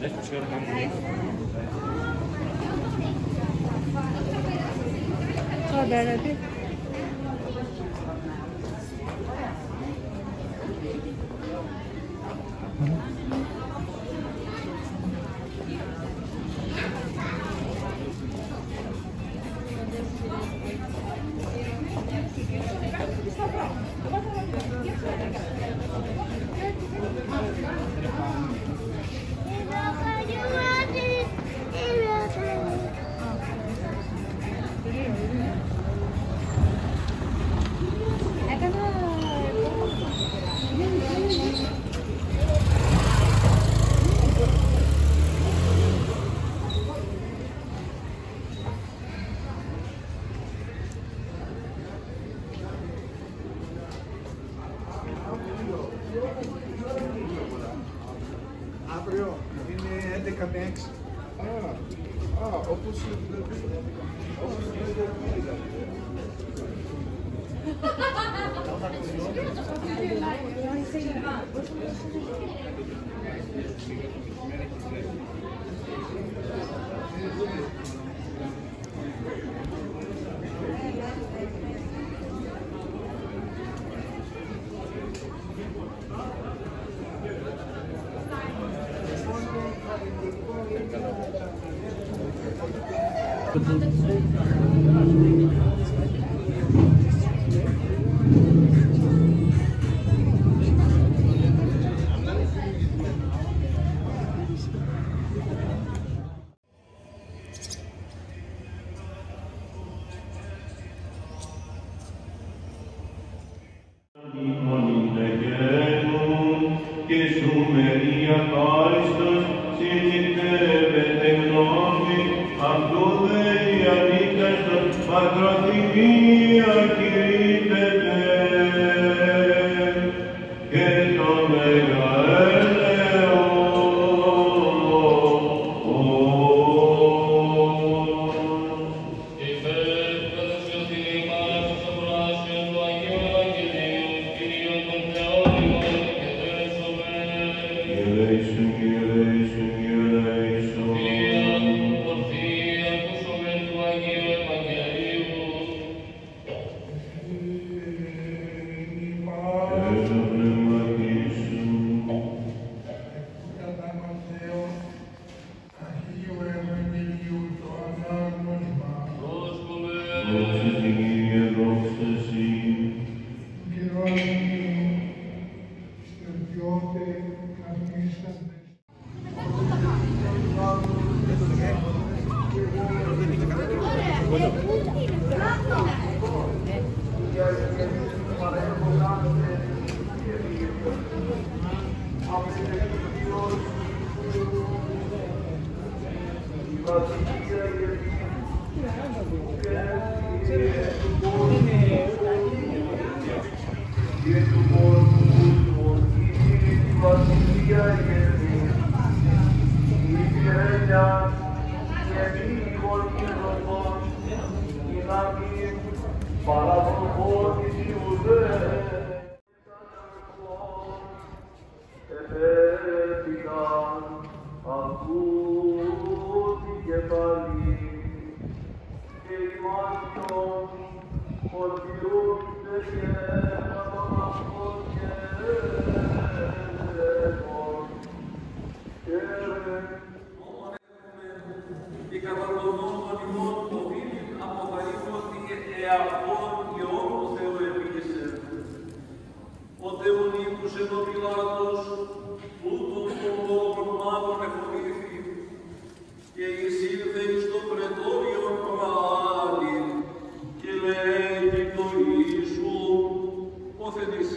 Μπέρετε. Αύριο είναι 11 με 6. Όπως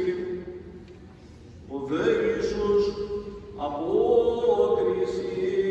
ο δε Ιησούς απόκριση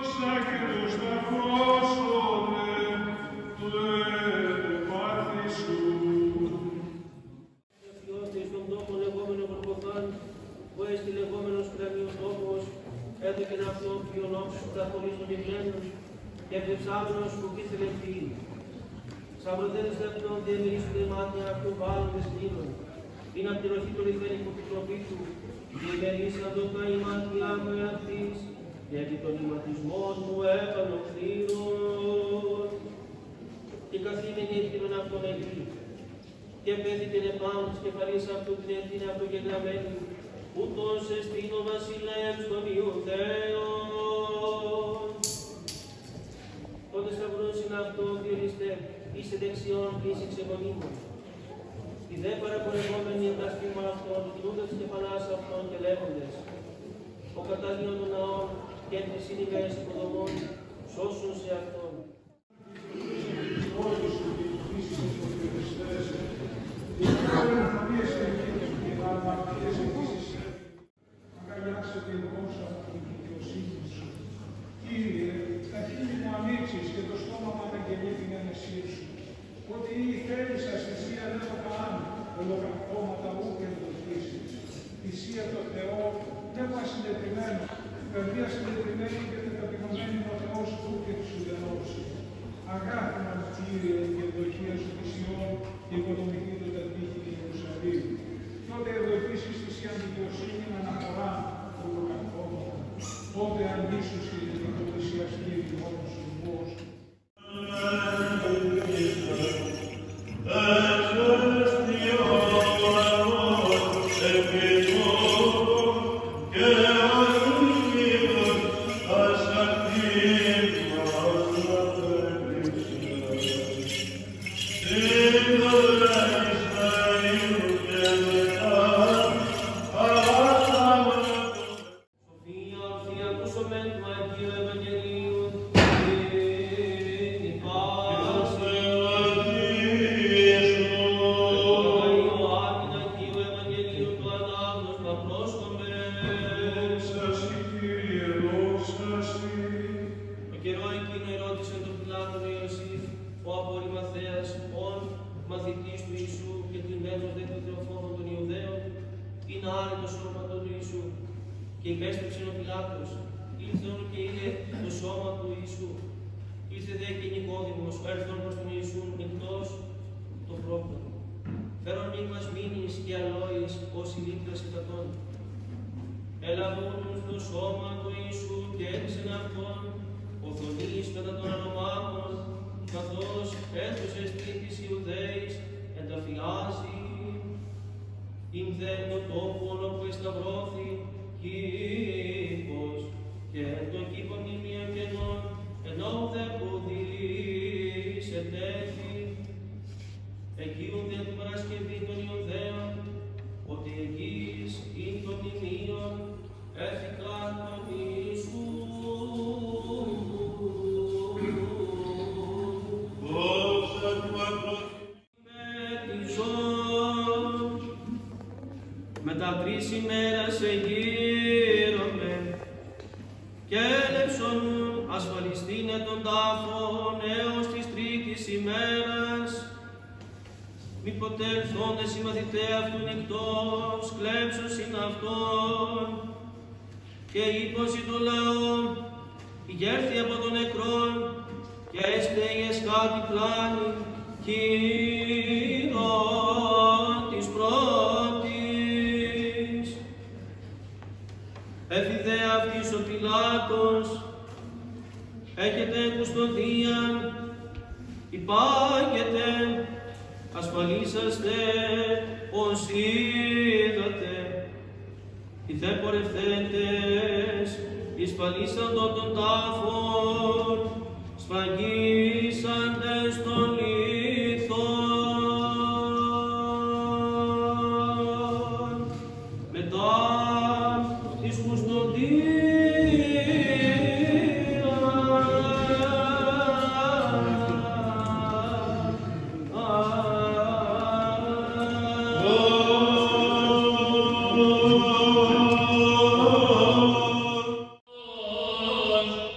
έδωκεν αυτόν ποιον όψου καθολής των γεγμένους και πλευσάμενος που κήθελε ποιή. Σαβροδένες λεπτών διεμερίσονται μάτια αυτού βάλλοντες κλίνων, είναι απ' τη ροχή του λιθένικου του τροπή του, διεμερίσαντο τα η μάτια μου εαυτής, και επί των ηματισμών μου έπανο χθήρων. Και καθήμενη ευθύνων αυτόν εκεί, και πέθηκεν επάνω της κεφαλής αυτού την ευθύνη αυτογεγραμμένη, ούτως εστίν ο βασιλεύς των Ιουδαίων. Τότε σταυρός είναι αυτό, διοριστέ, είσαι δεξιόν και είσαι ξεμονίμων. Οι δε παραπορευόμενοι εγκαστήμων αυτών, κινούνται της κεφαλάς αυτών και λέγοντες, ο κατάγιον των ναών και τις σύνηγαες υποδομών, σώσουν σε αυτόν. Αγκαλιάξε την δόξα από την δικαιοσύνη σου. Κύριε, τα χείλη μου ανοίξεις και το στόμα μου αναγγελεί την ενεσία σου. Ότι η θέλησα θυσία δεν θα κάνει, ολοκαυτώματα ούτε ενδοχήσεις. Θυσία το Θεό, πνεύμα συντετριμένο, καρδία συντετριμένη και τεταπεινωμένη ο Θεός του και της ουδενός. Αγάπη μας, Κύριε, η ευδοκία σου θυσιών και οικονομική του τατήχη και Ιερουσαλήμ. Τότε εδώ επίσης θυσία δικαιοσύνη να αναφορά το ολοκαυτώματα. Τότε αντίσου στη δικαιοσία Κύριε μόνος σου πώς. Και υπέστρεψε ο Πιλάτος, ήλθον και είδε το σώμα του Ιησού. Ήρθε δε και Νικόδημος, έρθον προς τον Ιησού νυχτός το πρόβλημα. Φέρον μην μας μείνεις και αλόης, ως η λύτρας εκατόν. Έλαβον το σώμα του Ιησού και έδισεν αυτόν, οθονείς μετά των αρωμάτων, καθώς έθωσε στην της Ιουδαίης, ενταφιάζει. Ειν δε το τόπον όπου εσταυρώθη, κήπος, και το κήπο μνημείων κενών, ενώ δε ποδείς ετέθη. Εκείουν δε την Παρασκευή των Ιουδαίων, ότι εκείς ειν το μνημείον έφηκαν τον Ιησού. Μετά 3 ημέρας εγείρομαι και έλεψον ασφαλιστήνε των τάφων έως της 3ης ημέρας. Μη ποτέ ελθόντες οι μαθηταί αυτού νυχτός, κλέψωσιν αυτόν και είπωσι το λαό, ηγέρθη από τον νεκρόν και έστε η εσκάτη πλάνη, Κύρον της πρώτης. Έφιδε αυτής ο Πιλάτος, έχετε κουστοδίαν, υπάγετε, ασφαλίσαστε ως είδατε. Οι δε πορευθέντες, εισφαλίσαντο των τάφων, σφαγίσαντες των λίθων. Μετά της κουστοδίας, Yeah.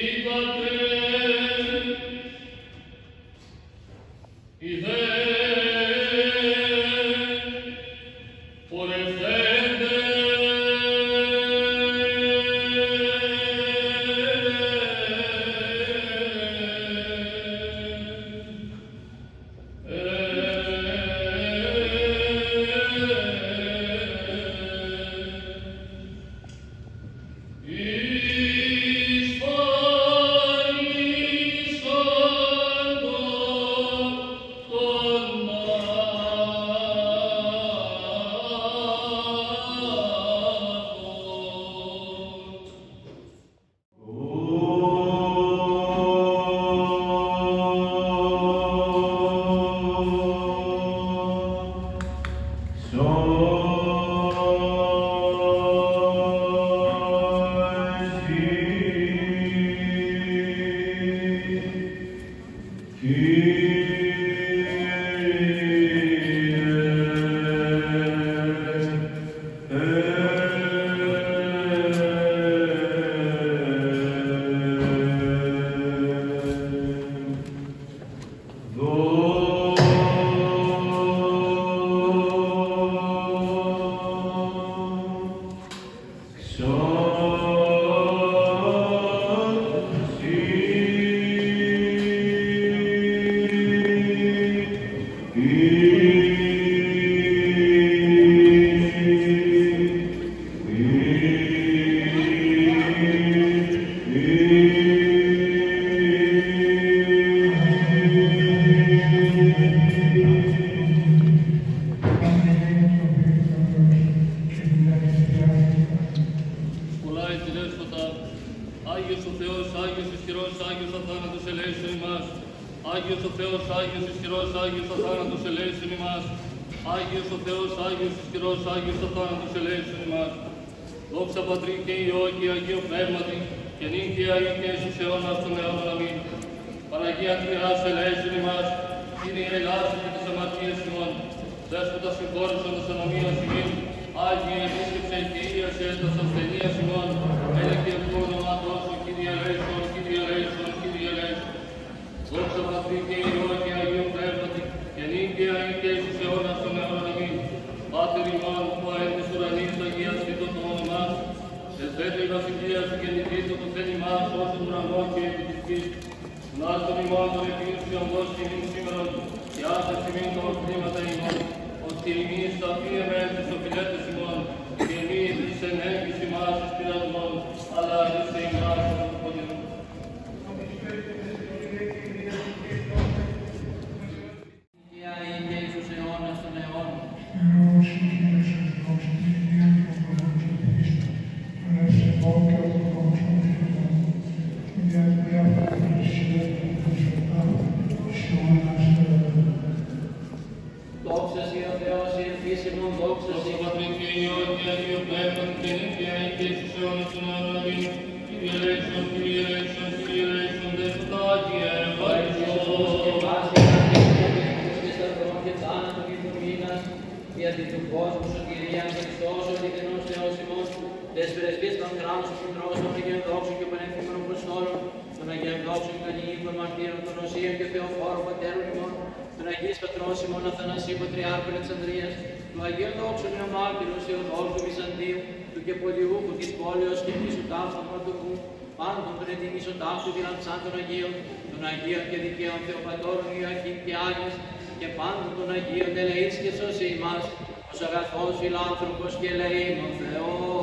Φιλάνθρωπος και ελεήμων Θεός.